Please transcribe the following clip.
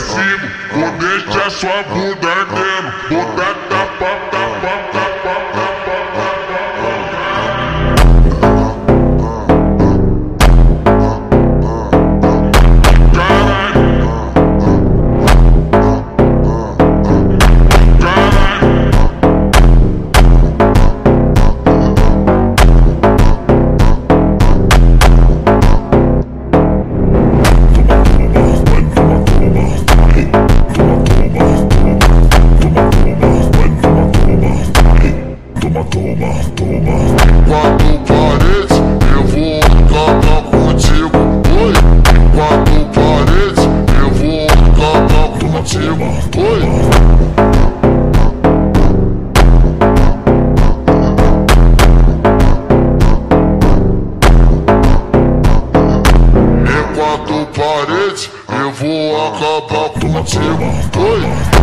agressivo, vou deixar sua bunda ardendo. Vou dar tapa, tapa, tapa, tapa, Quatro paredes, eu vou acabar contigo. Oi, quatro paredes, eu vou acabar contigo. Oi. Em quatro paredes, eu vou acabar contigo. Oi.